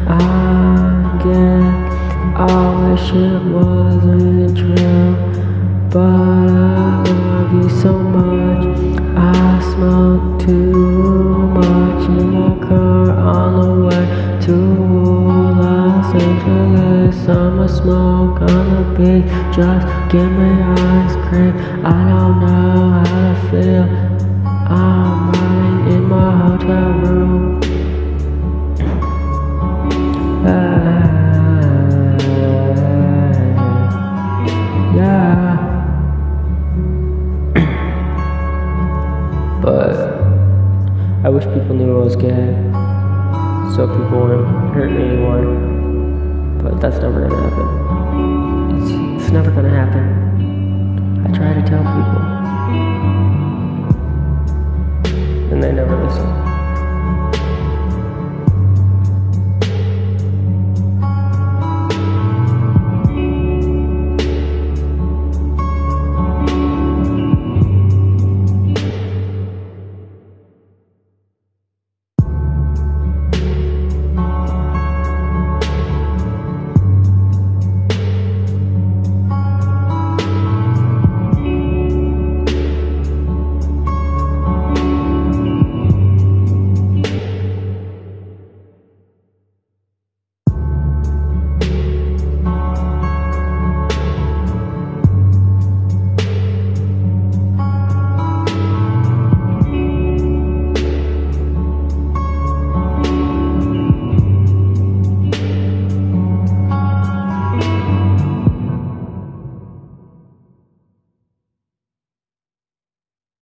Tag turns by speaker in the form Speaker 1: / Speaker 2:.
Speaker 1: I get, I wish it wasn't true, but I love you so much. I smoke too much in my car on the way to Los Angeles. I'ma smoke on the beach, just give me ice cream. I don't know how to feel. I'm running in my hotel room. Yeah. But I wish people knew I was gay, so people wouldn't hurt me anymore. But that's never gonna happen. It's never gonna happen. I try to tell people, and they never listen.